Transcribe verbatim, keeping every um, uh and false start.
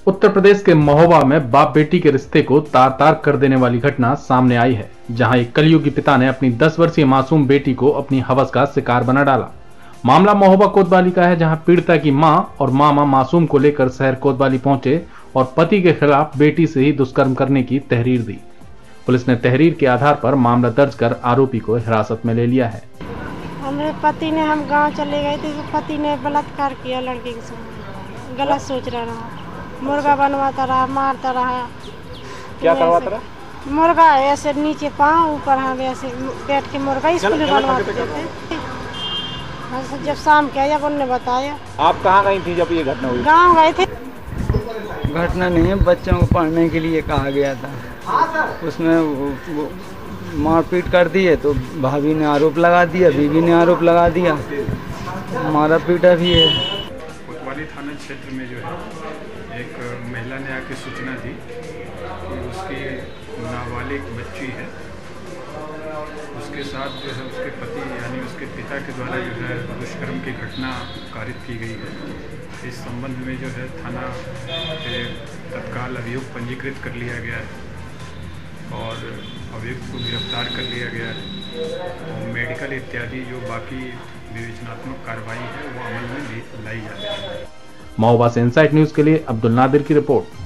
उत्तर प्रदेश के महोबा में बाप बेटी के रिश्ते को तार तार कर देने वाली घटना सामने आई है, जहां एक कलयुगी पिता ने अपनी दस वर्षीय मासूम बेटी को अपनी हवस का शिकार बना डाला। मामला महोबा कोतवाली का है, जहां पीड़िता की मां और मामा मासूम को लेकर शहर कोतवाली पहुंचे और पति के खिलाफ बेटी से ही दुष्कर्म करने की तहरीर दी। पुलिस ने तहरीर के आधार पर मामला दर्ज कर आरोपी को हिरासत में ले लिया है। हमारे पति ने, हम गांव चले गए थे तो पति ने बलात्कार किया लड़के के साथ। गलत सोच रहा, मुर्गा बनवाता रहा, मारता रहा। क्या करवाता रहा? मुर्गा ऐसे नीचे पाँव ऊपर हाथ ऐसे बैठ के मुर्गा स्कूल में बनवाते थे। जब शाम किया जब उन्होंने बताया। आप कहाँ गई थी जब ये घटना हुई? गांव गए थे। घटना नहीं है, बच्चों को पढ़ने के लिए कहा गया था, उसमें मारपीट कर दी है तो भाभी ने आरोप लगा दिया, बीवी ने आरोप लगा दिया, मारा पीटा भी है। कोतवाली थाना क्षेत्र में जो है एक महिला ने आके सूचना दी कि उसकी नाबालिग बच्ची है, उसके साथ जो है उसके पति यानी उसके पिता के द्वारा जो है दुष्कर्म की घटना कारित की गई है। इस संबंध में जो है थाना के तत्काल अभियोग पंजीकृत कर लिया गया है और अभियुक्त को गिरफ्तार कर लिया गया है। तो मेडिकल इत्यादि जो बाकी विवेचनात्मक कार्रवाई है वो अमल में लाई जा रही है। महोबा से इनसाइट न्यूज के लिए अब्दुल नादिर की रिपोर्ट।